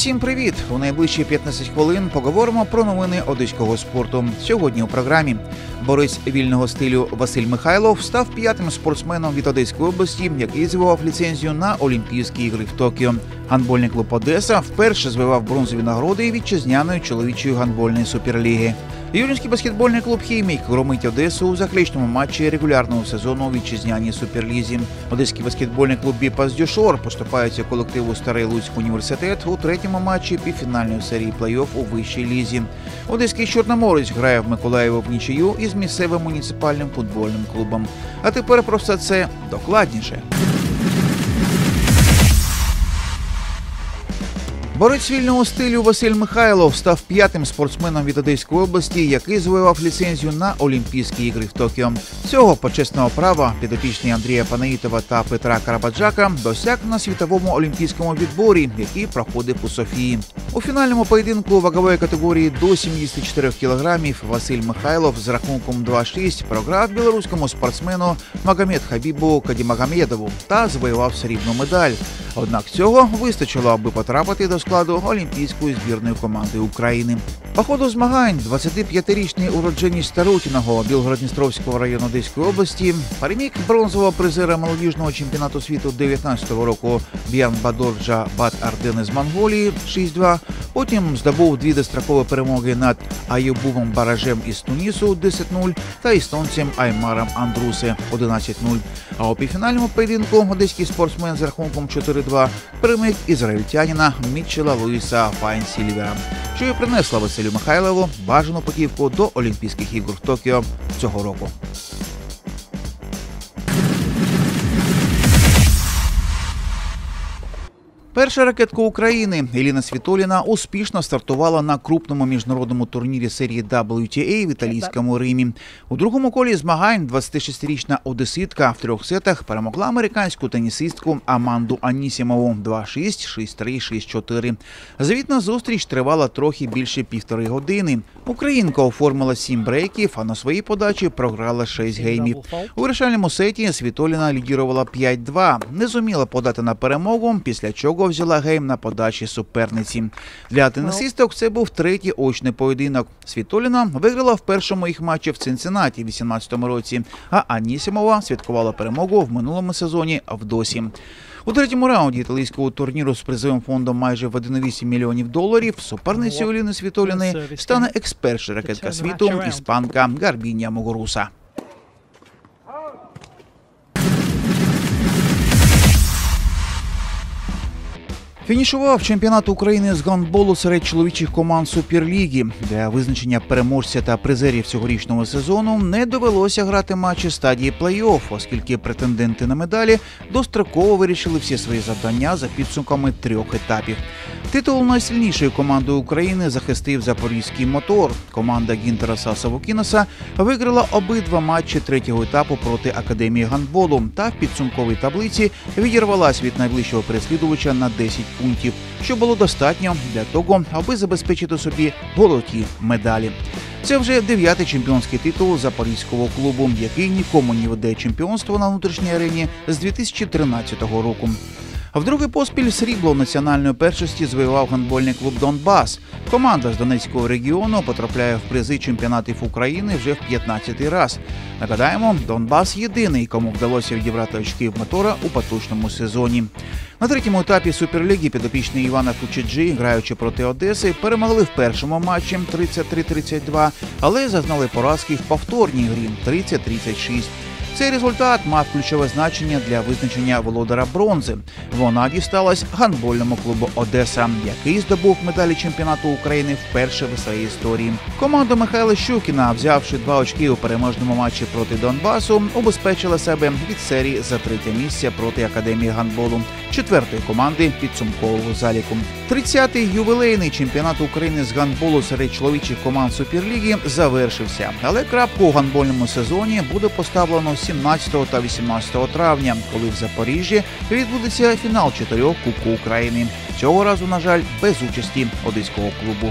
Усім привіт! У найближчі 15 хвилин поговоримо про новини одеського спорту. Сьогодні у програмі борець вільного стилю Василь Михайлов став 5-м спортсменом від Одеської області, який звивав ліцензію на Олімпійські ігри в Токіо. Гандбольний клуб «Одеса» вперше звивав бронзові нагороди вітчизняної чоловічої гандбольної суперліги. Юрінський баскетбольний клуб «Хімік» громить Одесу у заключному матчі регулярного сезону у вітчизняній суперлізі. Одеський баскетбольний клуб «Біпас Дюшор» поступається колективу «Старий Луцький університет» у третьому матчі півфінальної серії плей-офф у вищій лізі. Одеський «Чорноморець» грає в Миколаєві в нічию із місцевим муніципальним футбольним клубом. А тепер про все це докладніше. Борець вільного стилю Василь Михайлов став 5-тим спортсменом від Одеської області, який звивав ліцензію на Олімпійські ігри в Токіо. Цього почесного права підопічні Андрія Панаїтова та Петра Карабаджака досяг на світовому олімпійському відборі, який проходив у Софії. У фінальному поєдинку вагової категорії до 74 кілограмів Василь Михайлов з рахунком 2-6 програв білоруському спортсмену Магомед Хабібу Кадімагомедову та завоював срібну медаль. Однак цього вистачило, аби потрапити до складу олімпійської збірної команди України. По ходу змагань 25-річний уродженець Тарутиного Білгород-Дністровського району Одеської області переміг бронзового призера молодіжного чемпіонату світу 19-го року Б'ян Бадорджа Бат-Арден з Монголії 6-2. Потім здобув дві дострокові перемоги над Аюбовим Баражем із Тунісу 10-0 та естонцем Аймаром Андрусе 11-0. А у півфінальному поєдинку одеський спортсмен з рахунком 4-2 переміг ізраїльтянина Мітчела Луїса Файнсілвера, що і принесла Василю Михайлову бажану путівку до Олімпійських ігор в Токіо цього року. Перша ракетка України Еліна Світоліна успішно стартувала на крупному міжнародному турнірі серії WTA в італійському Римі. У другому колі змагань 26-річна одеситка в 3 сетах перемогла американську тенісистку Аманду Анісімову 2-6, 6-3, 6-4. Завітна зустріч тривала трохи більше 1,5 години. Українка оформила 7 брейків, а на своїй подачі програла 6 геймів. У вирішальному сеті Світоліна лідірувала 5-2, не зуміла подати на перемогу, після чого взяла гейм на подачі суперниці. Для тенісисток це був третій очний поєдинок. Світоліна виграла в першому їх матчі в Цинциннаті в 2018 році, а Анісімова святкувала перемогу в минулому сезоні в Досі. У третьому раунді італійського турніру з призовим фондом майже в 1,8 мільйонів доларів суперницею Еліни Світоліної стане екс-перша ракетка світу іспанка Гарбін'я Мугуруса. Фінішував чемпіонат України з гандболу серед чоловічих команд Суперліги. Для визначення переможця та призерів цьогорічного сезону не довелося грати матчі стадії плей-офф, оскільки претенденти на медалі достроково вирішили всі свої завдання за підсумками 3 етапів. Титул найсильнішої команди України захистив Запорізький мотор. Команда Гінтераса Савукінаса виграла обидва матчі 3-го етапу проти Академії гандболу та в підсумковій таблиці відірвалась від найближчого переслідувача на 10 пунктів, що було достатньо для того, аби забезпечити собі золоті медалі. Це вже 9-й чемпіонський титул запорізького клубу, який нікому не веде чемпіонство на внутрішній арені з 2013 року. Вдруге поспіль срібло в національної першості завоював гандбольний клуб «Донбас». Команда з Донецького регіону потрапляє в призи чемпіонатів України вже в 15-й раз. Нагадаємо, «Донбас» єдиний, кому вдалося відібрати очки в мотора у поточному сезоні. На третьому етапі Суперліги підопічні Івана Фучиджі, граючи проти Одеси, перемогли в першому матчі 33-32, але зазнали поразки в повторній грі 30-36. Цей результат мав ключове значення для визначення володара бронзи. Вона дісталась гандбольному клубу «Одеса», який здобув медалі чемпіонату України вперше в своїй історії. Команда Михайла Щукіна, взявши 2 очки у переможному матчі проти Донбасу, убезпечила себе від серії за 3-те місце проти Академії гандболу, 4-ї команди підсумкового заліку. 30-й ювілейний чемпіонат України з гандболу серед чоловічих команд Суперліги завершився, але крапку у гандбольному сезоні буде поставлено 17 та 18 травня, коли в Запоріжжі відбудеться фінал 4 Кубку України. Цього разу, на жаль, без участі одеського клубу.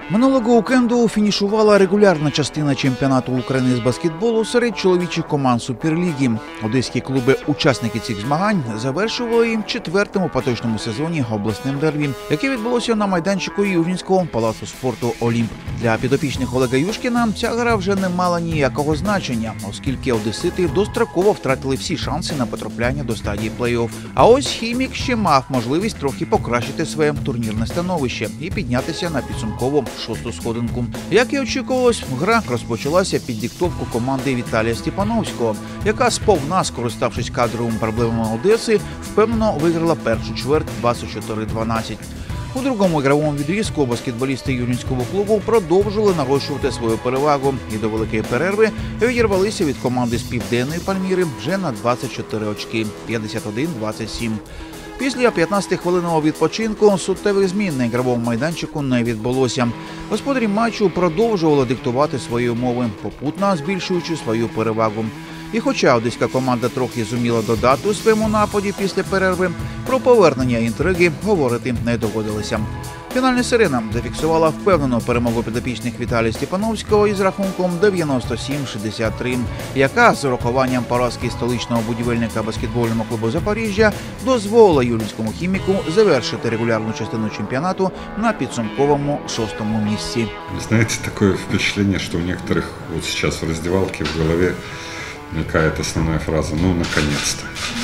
Минулого вікенду фінішувала регулярна частина чемпіонату України з баскетболу серед чоловічих команд Суперліги. Одеські клуби, учасники цих змагань, завершували їм четвертим у поточному сезоні обласним дербі, яке відбулося на майданчику Южненського палацу спорту «Олімп». Для підопічних Олега Юшкіна ця гра вже не мала ніякого значення, оскільки одесити достроково втратили всі шанси на потрапляння до стадії плей-офф. А ось «Хімік» ще мав можливість трохи покращити своє турнірне становище і піднятися на підсумкову шосту сходинку. Як і очікувалось, гра розпочалася під диктовку команди Віталія Степановського, яка, сповна скориставшись кадровими проблемами Одеси, впевнено виграла першу чверть 24-12. У другому ігровому відрізку баскетболісти Южненського клубу продовжили нарощувати свою перевагу і до великої перерви відірвалися від команди з Південної Пальміри вже на 24 очки – 51-27. Після 15-хвилинного відпочинку суттєвих змін на ігровому майданчику не відбулося. Господарі матчу продовжували диктувати свої умови, попутно збільшуючи свою перевагу. І хоча одеська команда трохи зуміла додати у своєму нападі після перерви, про повернення інтриги говорити не доводилося. Фінальна сирена зафіксувала впевнену перемогу підопічних Віталія Степановського із рахунком 97-63, яка з урахуванням поразки столичного будівельника баскетбольного клубу Запоріжжя дозволила южненському «Хіміку» завершити регулярну частину чемпіонату на підсумковому шостому місці. Знаете, такое впечатление, что у некоторых вот сейчас в раздевалке в голове мелькает основная фраза «ну, наконец-то».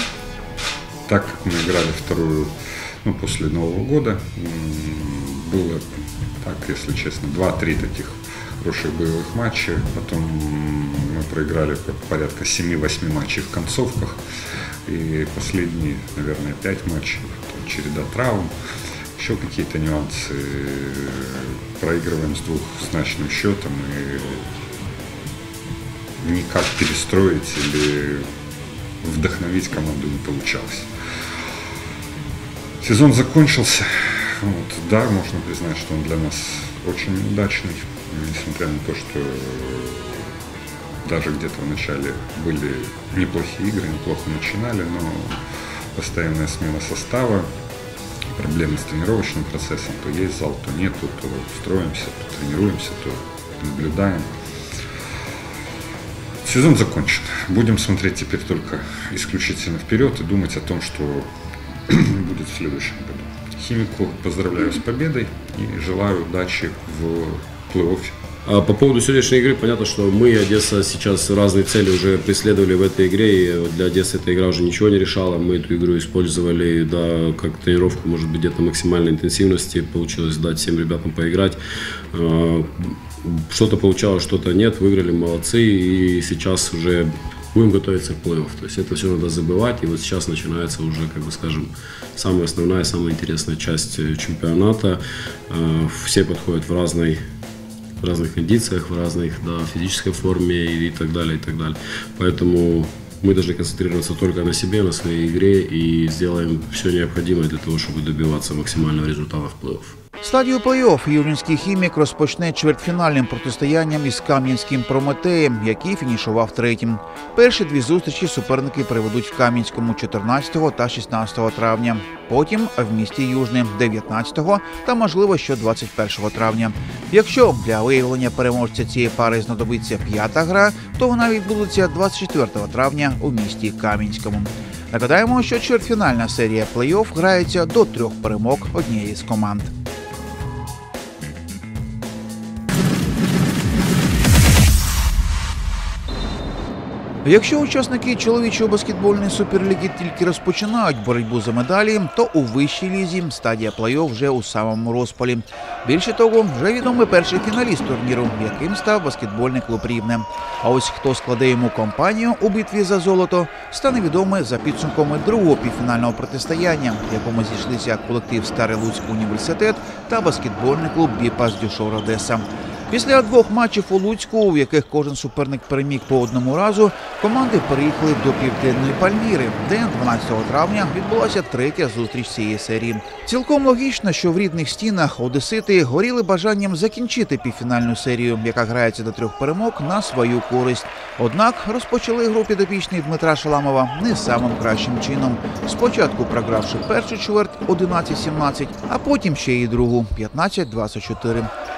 Так как мы играли вторую, после Нового года, было, так, если честно, 2-3 таких хороших боевых матча. Потом мы проиграли порядка 7-8 матчей в концовках. И последние, наверное, 5 матчей, череда травм, еще какие-то нюансы. Проигрываем с двухзначным счетом и никак перестроить или вдохновить команду не получалось. Сезон закончился. Да, можно признать, что он для нас очень неудачный, несмотря на то, что даже где-то в начале были неплохие игры, неплохо начинали, но постоянная смена состава, проблемы с тренировочным процессом, то есть зал, то нету, то строимся, то тренируемся, то наблюдаем. Сезон закончен. Будем смотреть теперь только исключительно вперед и думать о том, что будет в следующем году. «Химику» поздравляю с победой и желаю удачи в плей-оффе. А по поводу сегодняшней игры, понятно, что мы и Одесса сейчас разные цели уже преследовали в этой игре, и для Одессы эта игра уже ничего не решала. Мы эту игру использовали, да, как тренировку, может быть, где-то максимальной интенсивности. Получилось дать всем ребятам поиграть. Что-то получалось, что-то нет. Выиграли, молодцы, и сейчас уже будем готовиться к плей-офф. То есть это все надо забывать, и вот сейчас начинается уже, как бы скажем, самая основная, самая интересная часть чемпионата. Все подходят в разных кондициях, в разной, да, физической форме и так далее, и так далее. Поэтому мы должны концентрироваться только на себе, на своей игре и сделаем все необходимое для того, чтобы добиваться максимального результата в плей-офф. Стадію плей-офф южненський «Хімік» розпочне чвертьфінальним протистоянням із кам'янським «Прометеєм», який фінішував третім. Перші дві зустрічі суперники проведуть в Кам'янському 14 та 16 травня. Потім в місті Южне 19 та, можливо, що 21 травня. Якщо для виявлення переможця цієї пари знадобиться п'ята гра, то вона відбудеться 24 травня у місті Кам'янському. Нагадаємо, що чвертьфінальна серія плей-офф грається до 3 перемог однієї з команд. Якщо учасники чоловічої баскетбольної суперліги тільки розпочинають боротьбу за медалі, то у вищій лізі стадія плей-офф вже у самому розпалі. Більше того, вже відомий перший фіналіст турніру, яким став баскетбольний клуб «Рівне». А ось хто складе йому компанію у битві за золото, стане відомий за підсумками другого півфінального протистояння, в якому зійшлися колектив «Старий Луцький університет» та баскетбольний клуб «Біпас Дюшор Одеса». Після двох матчів у Луцьку, в яких кожен суперник переміг по одному разу, команди переїхали до Південної Пальміри, де 12 травня відбулася третя зустріч цієї серії. Цілком логічно, що в рідних стінах одесити горіли бажанням закінчити півфінальну серію, яка грається до 3 перемог, на свою користь. Однак розпочали гру підопічні Дмитра Шаламова не самим кращим чином. Спочатку програвши першу чверть 11-17, а потім ще й другу 15-24.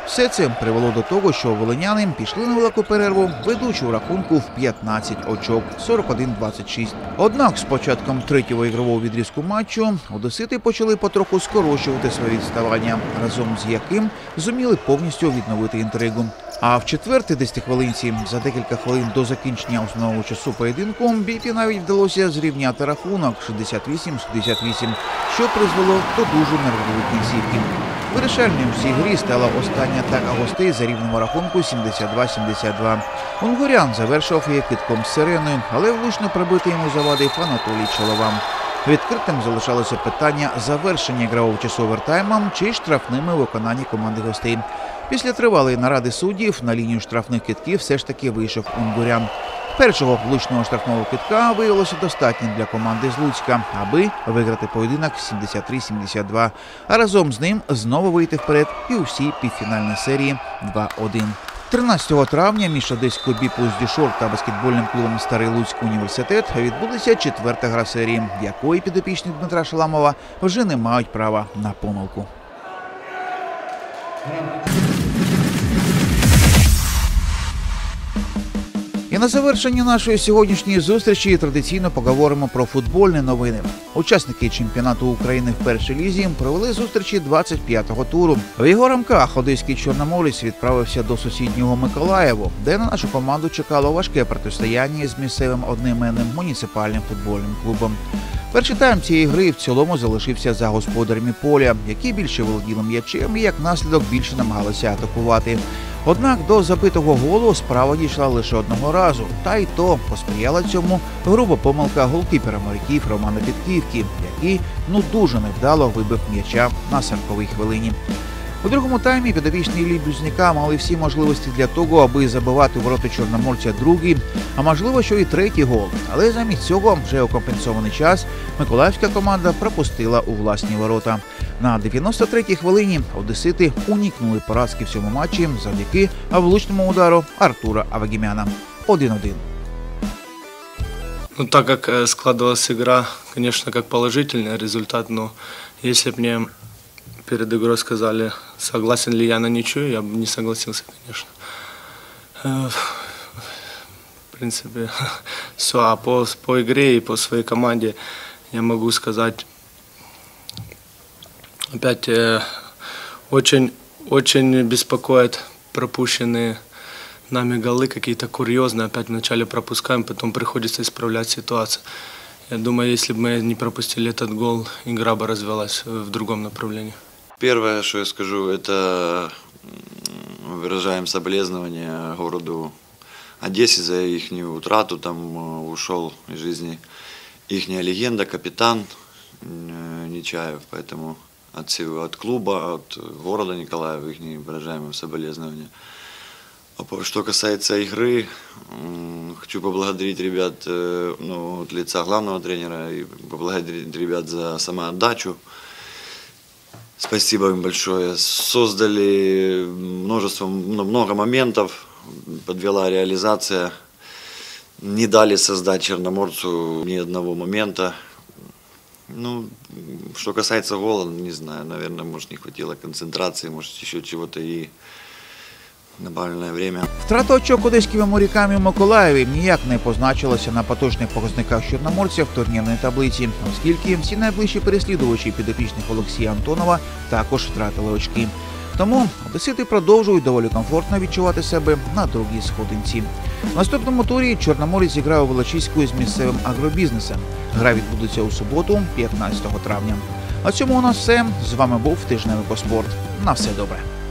Все це привело до того, що волиняни пішли на велику перерву, ведучи у рахунку в 15 очок – 41-26. Однак з початком третього ігрового відрізку матчу одесити почали потроху скорочувати своє відставання, разом з яким зуміли повністю відновити інтригу. А в четвертій 10-хвилинці, за декілька хвилин до закінчення основного часу поєдинку, бійці навіть вдалося зрівняти рахунок 68-68, що призвело до дуже нервової кінцівки. Вирішальним в цій грі стала остання атака гостей за рівним рахунку 72-72. Унгурян завершив її кидком з сиреною, але влучно пробити йому завадив Анатолій Чолова. Відкритим залишалося питання завершення ігрового часу овертаймом чи штрафними виконання команди гостей. Після тривалої наради суддів на лінію штрафних кидків все ж таки вийшов Унгурян. Першого влучного штрафного кидка виявилося достатньо для команди з Луцька, аби виграти поєдинок 73-72, а разом з ним знову вийти вперед і у всій півфінальній серії 2-1. 13 травня між одеською «Біплюс-Дюшор» та баскетбольним клубом «Старий Луцький університет» відбудеться четверта гра серії, в якої підопічні Дмитра Шаламова вже не мають права на помилку. І на завершення нашої сьогоднішньої зустрічі традиційно поговоримо про футбольні новини. Учасники чемпіонату України в першій лізі провели зустрічі 25-го туру. В його рамках одеський Чорноморець відправився до сусіднього Миколаєву, де на нашу команду чекало важке протистояння з місцевим одноіменним муніципальним футбольним клубом. Перший тайм цієї гри в цілому залишився за господарями поля, які більше володіли м'ячем і як наслідок більше намагалися атакувати. Однак до забитого голу справа дійшла лише одного разу, та й то посприяла цьому груба помилка голкіпера моряків Романа Підківки, який дуже невдало вибив м'яча на 40-й хвилині. У другому таймі підопічні Іллі Блюзняка мали всі можливості для того, аби забивати у ворота Чорноморця другий, а можливо, що і третій гол. Але замість цього вже у компенсований час миколаївська команда пропустила у власні ворота. На 93-й хвилині одесити уникнули поразки в цьому матчі завдяки влучному удару Артура Авагімяна. 1-1. Так как складывалась игра, конечно, как положительный результат, но если бы мне перед игрой сказали, согласен ли я на ничью, я бы не согласился, конечно. В принципе, все. А по игре и по своей команде я могу сказать, опять очень беспокоит пропущенные нами голы, какие-то курьезные. Опять вначале пропускаем, потом приходится исправлять ситуацию. Я думаю, если бы мы не пропустили этот гол, игра бы развилась в другом направлении. Первое, что я скажу, это выражаем соболезнования городу Одессе за их утрату. Там ушел из жизни их легенда, капитан Нечаев. Поэтому от клуба, от города Николаева их выражаем соболезнования. Что касается игры, хочу поблагодарить ребят, от лица главного тренера, и поблагодарить ребят за самоотдачу. Спасибо им большое. Создали много моментов, подвела реализация. Не дали создать Черноморцу ни одного момента. Что касается гола, не знаю, наверное, может, не хватило концентрации, может, еще чего-то и добавленное время. Втрата очок одеськими моряками в Миколаєві ніяк не позначилася на поточних показниках чорноморця в турнірній таблиці, оскільки всі найближчі переслідувачі підопічних Олексія Антонова також втратили очки. Тому одесити продовжують доволі комфортно відчувати себе на другій сходинці. В наступному турі Чорноморець зіграє у Волочиську з місцевим агробізнесом. Гра відбудеться у суботу, 15 травня. На цьому у нас все. З вами був Тижневий по спорт. На все добре.